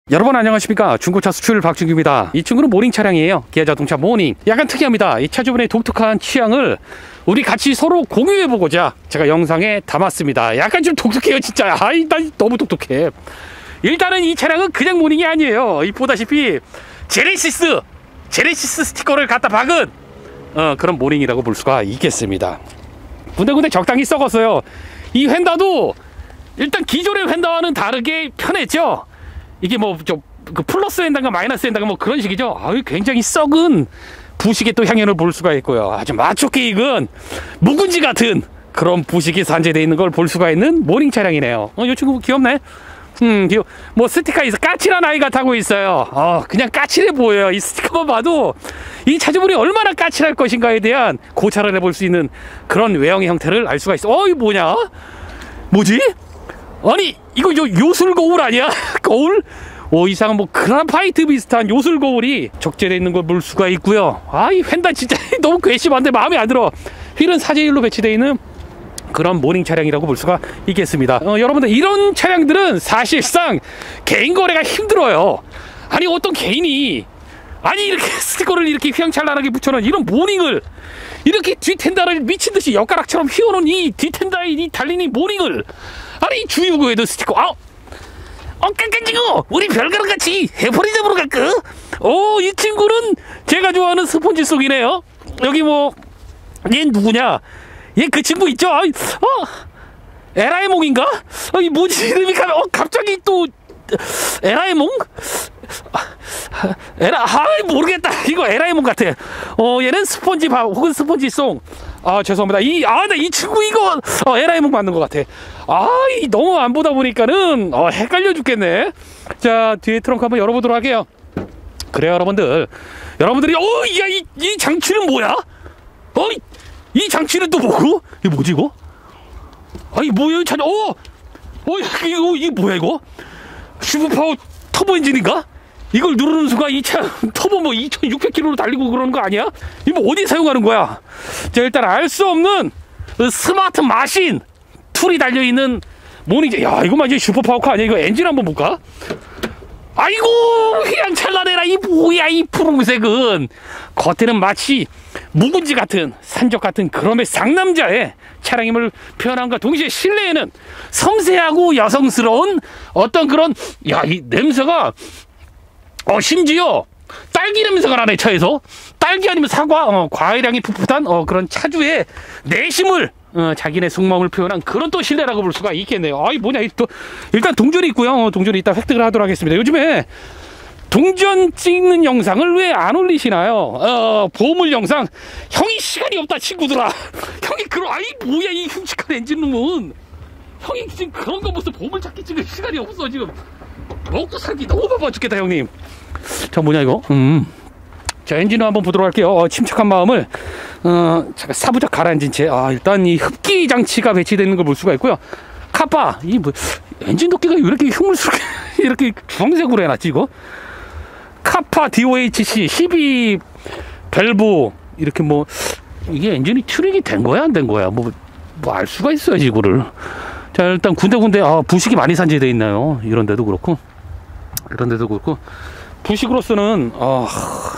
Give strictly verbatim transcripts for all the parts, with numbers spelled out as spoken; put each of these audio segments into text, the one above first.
여러분 안녕하십니까. 중고차 수출 박준규입니다. 이 친구는 모닝 차량이에요. 기아자동차 모닝. 약간 특이합니다. 이 차주분의 독특한 취향을 우리 같이 서로 공유해보고자 제가 영상에 담았습니다. 약간 좀 독특해요 진짜. 아이 난 너무 독특해. 일단은 이 차량은 그냥 모닝이 아니에요. 이 보다시피 제네시스 제네시스 스티커를 갖다 박은 어, 그런 모닝이라고 볼 수가 있겠습니다. 군데군데 적당히 썩었어요. 이 휀다도 일단 기존의 휀다와는 다르게 편했죠. 이게 뭐 좀 그 플러스 휀다인가 마이너스 휀다인가 뭐 그런 식이죠. 아유 굉장히 썩은 부식의 또 향연을 볼 수가 있고요. 아주 마초게 익은 묵은지 같은 그런 부식이 산재되어 있는 걸 볼 수가 있는 모닝 차량이네요. 어, 이 친구 귀엽네. 음, 귀여. 뭐 스티커에서 까칠한 아이가 타고 있어요. 어, 그냥 까칠해 보여요. 이 스티커만 봐도 이 차주분이 얼마나 까칠할 것인가에 대한 고찰을 해볼 수 있는 그런 외형의 형태를 알 수가 있어. 어, 이 뭐냐? 뭐지? 아니 이거 요, 요술 거울 아니야? 거울? 오, 이상은 뭐 그라파이트 비슷한 요술 거울이 적재되어 있는 걸 볼 수가 있고요. 아, 이 휀다 진짜 너무 괘씸한데 마음에 안 들어. 휠은 사제일로 배치되어 있는 그런 모닝 차량이라고 볼 수가 있겠습니다. 어, 여러분들 이런 차량들은 사실상 개인 거래가 힘들어요. 아니 어떤 개인이 아니 이렇게 스티커를 이렇게 휘황찬란하게 붙여놓은 이런 모닝을 이렇게 뒷텐다를 미친듯이 엿가락처럼 휘어놓은 이 뒷텐다에 이 달린 이 모닝을 아니 주유구에도 스티커 아 어 깜깜지고 우리 별가랑 같이 해퍼리 잡으러 갈까? 오, 이 친구는 제가 좋아하는 스폰지 속이네요. 여기 뭐 얘 누구냐? 얘 그 친구 있죠? 어 에라에몽인가? 어, 이 뭐지 이름이 어 갑자기 또 에라에몽? 에라 아 모르겠다. 이거 에라에몽 같아. 어 얘는 스폰지 바 혹은 스폰지송. 아 죄송합니다. 이 아 나 이 친구 이거 어, 에라에몽 맞는 것 같아. 아 이 너무 안 보다 보니까는 어, 헷갈려 죽겠네. 자 뒤에 트렁크 한번 열어보도록 할게요. 그래요 여러분들. 여러분들이 어야 이 이 장치는 뭐야? 어 이 장치는 또 뭐고? 이게 뭐지 이거? 아이 뭐야 이 차? 어, 어 이거 이게 뭐야 이거? 슈퍼파워 터보 엔진인가? 이걸 누르는 순간 이 차 터보 뭐 이천육백 킬로미터로 달리고 그러는 거 아니야? 이거 뭐 어디 사용하는 거야? 자 일단 알 수 없는 스마트 마신 툴이 달려있는 모닝. 야 이거 완전 슈퍼파워카 아니야? 이거 엔진 한번 볼까? 아이고 그냥 찰나내라. 이 뭐야 이 푸른색은. 겉에는 마치 묵은지 같은 산적 같은 그럼의 상남자의 차량임을 표현함과 동시에 실내에는 섬세하고 여성스러운 어떤 그런 야 이 냄새가 어 심지어 딸기 냄새가 나네. 차에서 딸기 아니면 사과 어, 과일향이 풋풋한 어, 그런 차주의 내심을 어, 자기네 속마음을 표현한 그런 또 실내라고 볼 수가 있겠네요. 아이 뭐냐 이 또 일단 동전이 있고요. 어, 동전이 이따 획득을 하도록 하겠습니다. 요즘에 동전 찍는 영상을 왜 안 올리시나요? 어, 보물 영상. 형이 시간이 없다 친구들아. 형이 그런 아이 뭐야 이 흉측한 엔진룸은. 형이 지금 그런 거 무슨 보물 찾기 찍을 시간이 없어 지금. 먹고 살기 너무 바빠 죽겠다 형님. 자 뭐냐 이거. 음. 자 엔진을 한번 보도록 할게요. 어, 침착한 마음을 어, 잠깐 사부작 가라앉은 채 아, 일단 이 흡기 장치가 배치되어 있는 걸 볼 수가 있고요. 카파 이 뭐 엔진 도끼가 이렇게 흉물스럽게 이렇게 주황색으로 해놨지 이거. 카파 디오에이치씨 십이 밸브 이렇게 뭐 이게 엔진이 튜닝이 된 거야 안 된 거야 뭐 뭐 알 수가 있어야지 이거를. 자 일단 군데군데 아, 부식이 많이 산재되어 있나요? 이런 데도 그렇고 이런 데도 그렇고 부식으로서는 아,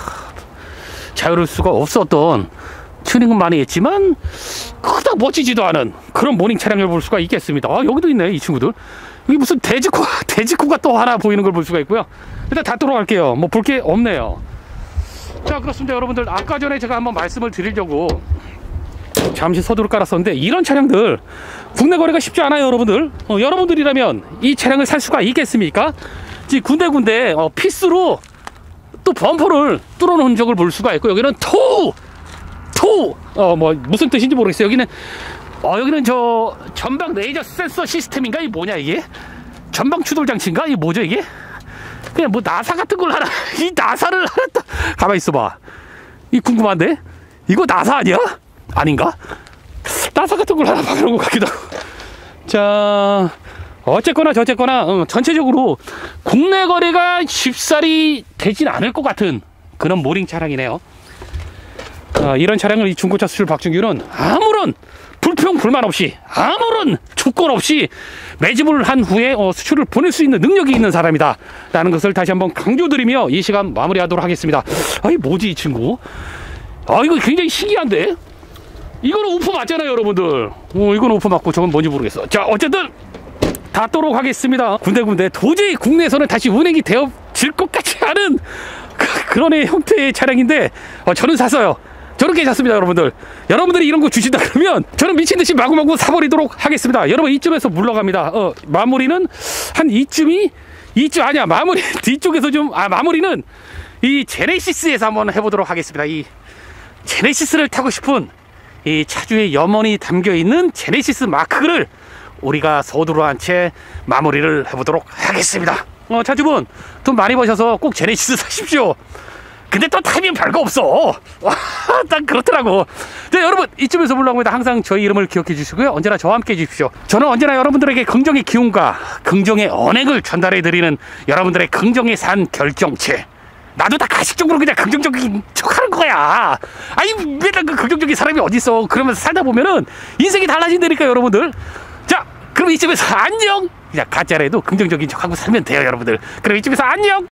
자유로울 수가 없었던 튜닝은 많이 했지만 그닥 멋지지도 않은 그런 모닝 차량을 볼 수가 있겠습니다. 아 여기도 있네 이 친구들. 여기 무슨 돼지코 돼지코가 또 하나 보이는 걸 볼 수가 있고요. 일단 닫도록 할게요. 뭐 볼 게 없네요. 자 그렇습니다 여러분들. 아까 전에 제가 한번 말씀을 드리려고 잠시 서두를 깔았었는데 이런 차량들 국내 거래가 쉽지 않아요 여러분들. 어, 여러분들이라면 이 차량을 살 수가 있겠습니까? 지금 군데군데 어, 피스로 또 범퍼를 뚫어놓은 적을 볼 수가 있고 여기는 토! 토! 어, 뭐 무슨 뜻인지 모르겠어요. 여기는 어, 여기는 저 전방 레이저 센서 시스템인가? 이 뭐냐 이게? 전방 추돌 장치인가? 이 뭐죠 이게? 그냥 뭐 나사 같은 걸 하나 이 나사를 하나 또 가만히 있어봐. 이 궁금한데? 이거 나사 아니야? 아닌가? 나사 같은 걸 하나 박아놓은 것 같기도 하고. 자 어쨌거나 저쨌거나 어, 전체적으로 국내 거래가 쉽사리 되진 않을 것 같은 그런 모닝 차량이네요. 어, 이런 차량을 이 중고차 수출 박준규는 아무런 불평 불만 없이 아무런 조건 없이 매집을 한 후에 어, 수출을 보낼 수 있는 능력이 있는 사람이다 라는 것을 다시 한번 강조드리며 이 시간 마무리하도록 하겠습니다. 아이 뭐지 이 친구? 아 이거 굉장히 신기한데? 이거는 우프 맞잖아요 여러분들. 어, 이건 우프 맞고 저건 뭔지 모르겠어. 자 어쨌든 닫도록 하겠습니다. 군데군데 도저히 국내에서는 다시 운행이 되어질 것 같지 않은 그런 형태의 차량인데 어, 저는 샀어요. 저렇게 샀습니다 여러분들. 여러분들이 이런 거 주신다 그러면 저는 미친듯이 마구마구 사버리도록 하겠습니다. 여러분 이쯤에서 물러갑니다. 어, 마무리는 한 이쯤이 이쯤 아니야 마무리 뒤쪽에서 좀 아 마무리는 이 제네시스에서 한번 해보도록 하겠습니다. 이 제네시스를 타고 싶은 이 차주의 염원이 담겨있는 제네시스 마크를 우리가 서두로 한 채 마무리를 해보도록 하겠습니다. 어, 차주분 돈 많이 버셔서 꼭 제네시스 사십시오. 근데 또 타면 별거 없어. 딱 그렇더라고. 자, 여러분 이쯤에서 물러갑니다. 항상 저희 이름을 기억해 주시고요. 언제나 저와 함께 해 주십시오. 저는 언제나 여러분들에게 긍정의 기운과 긍정의 언행을 전달해 드리는 여러분들의 긍정의 산 결정체. 나도 다 가식적으로 그냥 긍정적인 척하는 거야. 아니 맨날 그 긍정적인 사람이 어딨어. 그러면서 살다 보면은 인생이 달라진다니까 여러분들. 자 그럼 이쯤에서 안녕. 그냥 가짜라도 긍정적인 척하고 살면 돼요 여러분들. 그럼 이쯤에서 안녕.